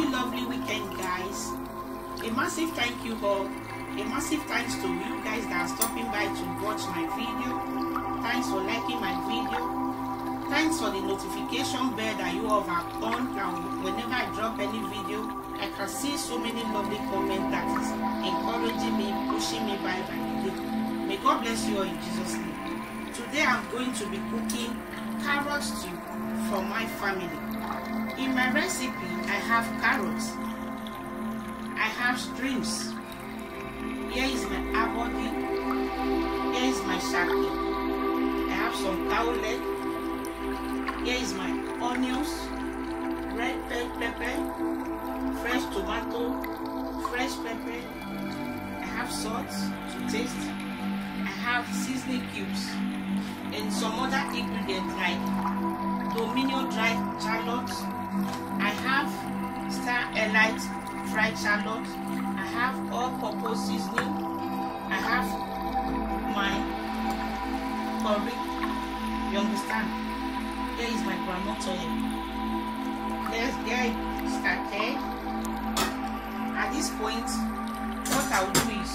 lovely weekend, guys. A massive thank you all. A massive thanks to you guys that are stopping by to watch my video. Thanks for liking my video. Thanks for the notification bell that you all have on, and whenever I drop any video, I can see so many lovely comments that is encouraging me, pushing me by the day. May God bless you all in Jesus' name. Today I'm going to be cooking carrot stew for my family. In my recipe, I have carrots, I have shrimps, here is my abodi, here is my shaki, I have some cow leg, here is my onions, red pepper, fresh tomato, fresh pepper, I have salt to taste, I have seasoning cubes, and some other ingredients like Dominion dried shallots, I have Star Elite fried shallots, I have all-purpose seasoning, I have my curry, you understand? Here is my groundnut oil. Let's get started. At this point, what I will do is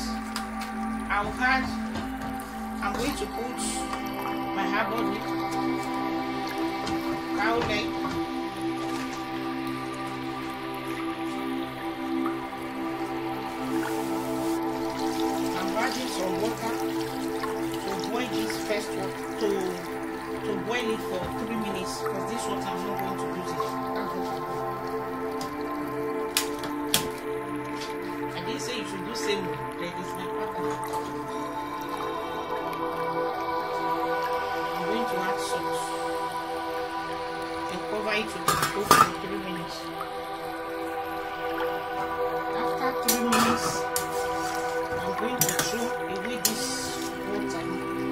I'm going to put my herbal leaf, cow leg, I'm adding some water to boil this first one, to boil it for 3 minutes, because this water I'm not going to use it. I didn't say you should do same, but it's my partner. I'm going to add salt and cover it to cook for 3 minutes. After 3 minutes, I'm going to throw away this water.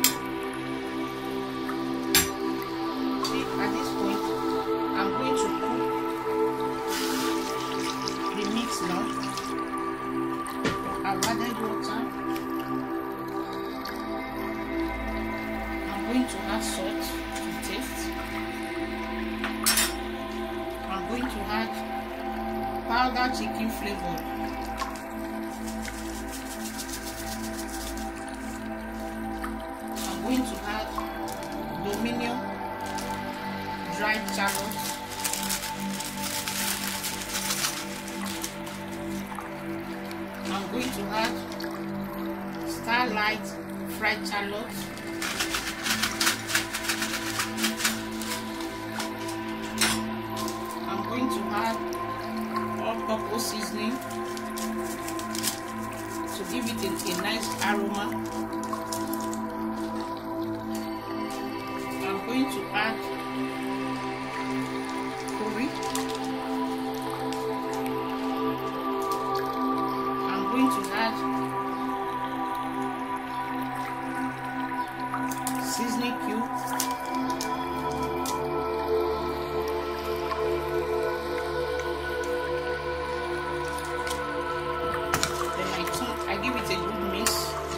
See, at this point, I'm going to cook the meat now. I've added water. I'm going to add salt to taste. I'm going to add powdered chicken flavor. I'm going to add Dominion dried shallots. I'm going to add Starlight fried shallots. I'm going to add all-purpose seasoning to give it a nice aroma. I'm going to add curry. I'm going to add seasoning cube. Then I give it a good mix.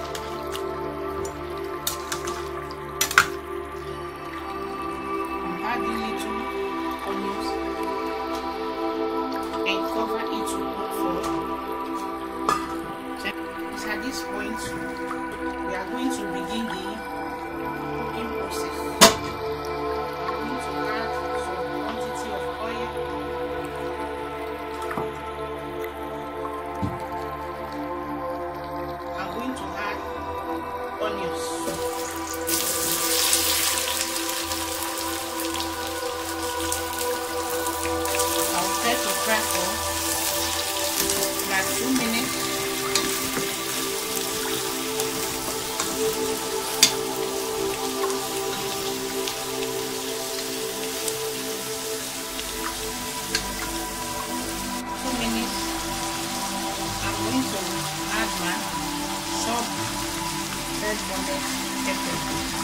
I'm adding little onions and cover it to cook for. So at this point, we are going to begin the cooking process. I'm going to add some quantity of oil. I'm going to add onions. I'll try to fry for like 2 minutes. I'm going to add my chopped red bonnet pepper.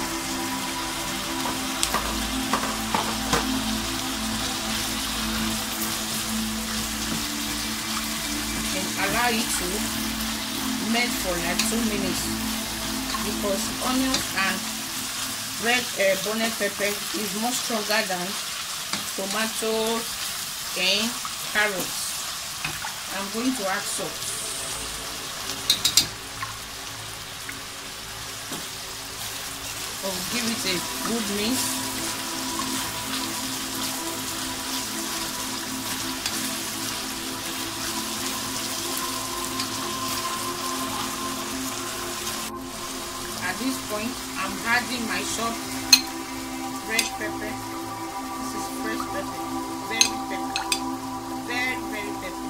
And allow it to melt for like 2 minutes, because onions and red bonnet pepper is more stronger than tomatoes and carrots. I'm going to add salt. I'll give it a good mix. At this point, I'm adding my chopped red pepper. This is fresh pepper, very pepper, very pepper.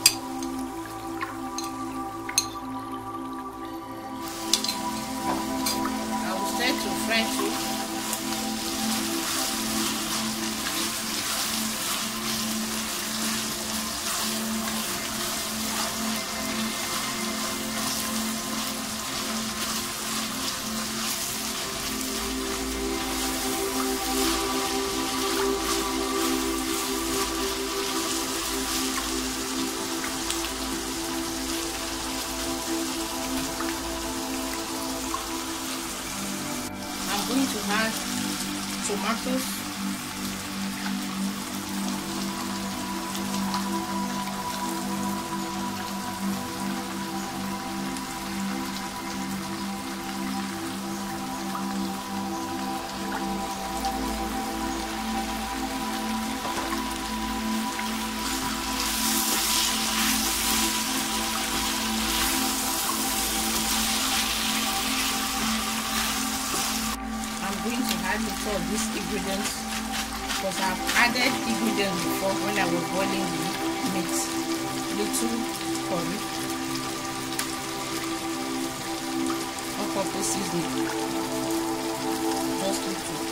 I will start to fry too. I'm going to add tomatoes. I'm going to add little of these ingredients because I've added ingredients before when I was boiling the meat. Little curry, all-purpose seasoning, just little.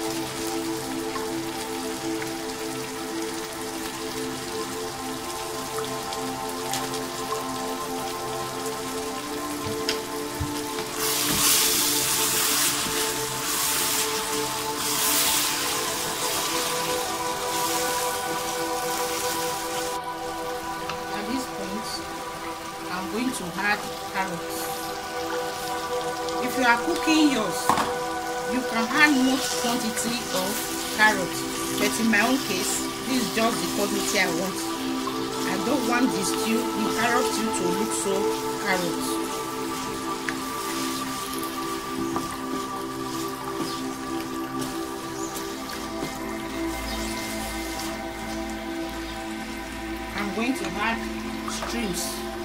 I'm going to add carrots. If you are cooking yours, you can add more quantity of carrots, but in my own case, this is just the quantity I want. I don't want the carrot stew to look so carrot. I'm going to add shrimps.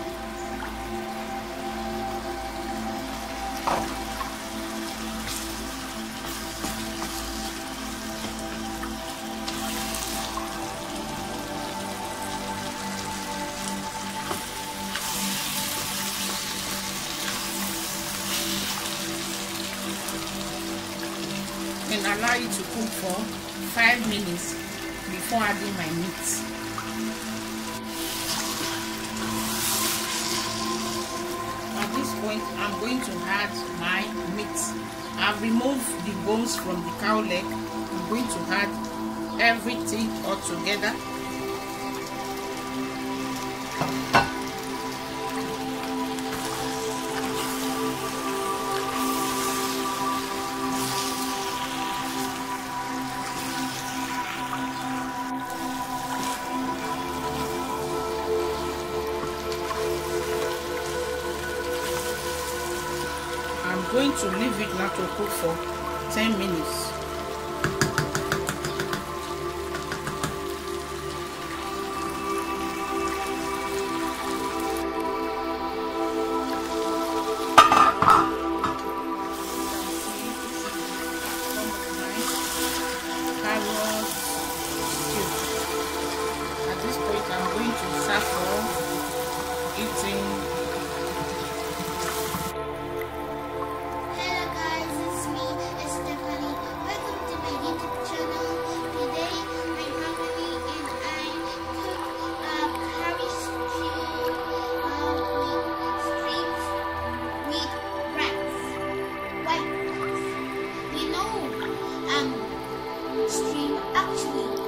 And allow it to cook for 5 minutes before adding my meat. At this point, I'm going to add my meat. I've removed the bones from the cow leg. I'm going to add everything all together. I'm going to leave it now to cook for 10 minutes. At this point, I'm going to serve for eating. Stream actually